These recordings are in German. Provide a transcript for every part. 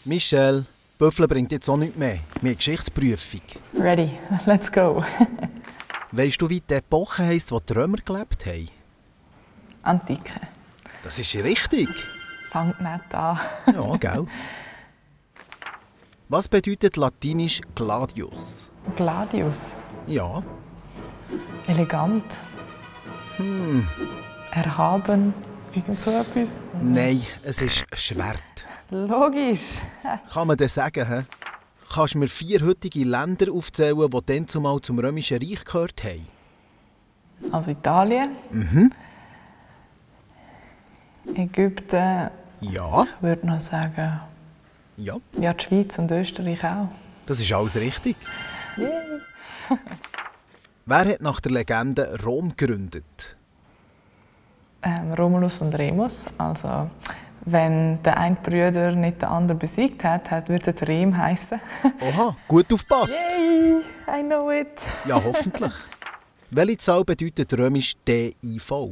Michelle, Büffel bringt jetzt auch nichts mehr. Wir haben Geschichtsprüfung. Ready, let's go. Weisst du, wie die Epoche heisst, wo die Römer gelebt haben? Antike. Das ist richtig. Fangt nicht an. Ja, gell? Was bedeutet latinisch Gladius? Gladius. Ja. Elegant. Erhaben. Irgend so etwas. Nein, es ist Schwert. Logisch. Kann man das sagen, hä? Kannst du mir 4 heutige Länder aufzählen, die dann zumal zum Römischen Reich gehört haben? Also Italien. Ägypten. Ja. Ich würde noch sagen, Ja, ja, die Schweiz und Österreich auch. das ist alles richtig. Yay. Wer hat nach der Legende Rom gegründet? Romulus und Remus. Also, wenn der eine Brüder nicht den anderen besiegt hat, würde es Rem heißen. Oha, gut aufgepasst. Yay, I know it. Ja, hoffentlich. Welche Zahl bedeutet römisch DIV?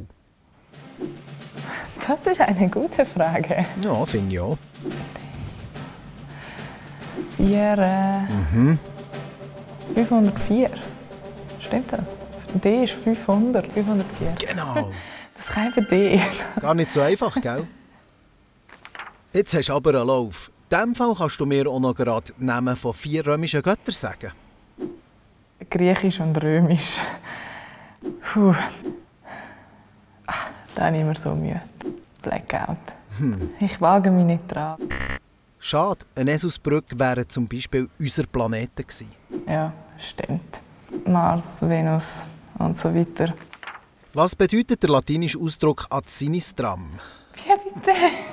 Das ist eine gute Frage. Ja, finde ich auch. 504. Stimmt das? D ist 500. 504. Genau. Das kann eben D. Gar nicht so einfach, gell? Jetzt hast du aber einen Lauf. In diesem Fall kannst du mir auch noch gerade die Namen von 4 römischen Göttern sagen. Griechisch und Römisch. Puh. Da habe ich immer so Mühe. Blackout. Ich wage mich nicht dran. Schade, eine Esusbrücke wären zum Beispiel unser Planeten gewesen. Ja, stimmt. Mars, Venus und so weiter. Was bedeutet der latinische Ausdruck ad sinistram? Wie bitte?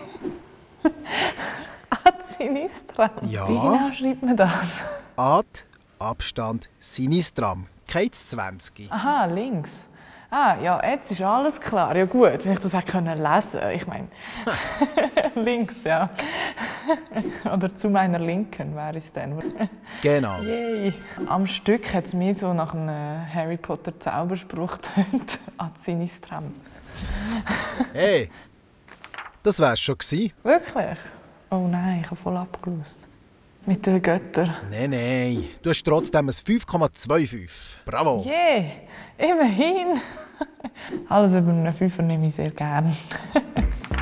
Ad sinistra. Ja. Wie genau schreibt man das? Ad, Abstand, sinistram. Kein 20. Aha, links. Ah, ja, jetzt ist alles klar. Ja gut, wenn ich das hätte lesen können. Ich meine, links, ja. Oder zu meiner Linken wäre es dann. Genau. Yay. Am Stück hat es mir so nach einem Harry Potter Zauberspruch getönt. Ad sinistram. Hey, das wär's schon gewesen. Wirklich? Oh nein, ich habe voll abgelöst. Mit den Göttern. Nein. Du hast trotzdem ein 5,25. Bravo. Yeah, immerhin. Alles über einen Fünfer nehme ich sehr gerne.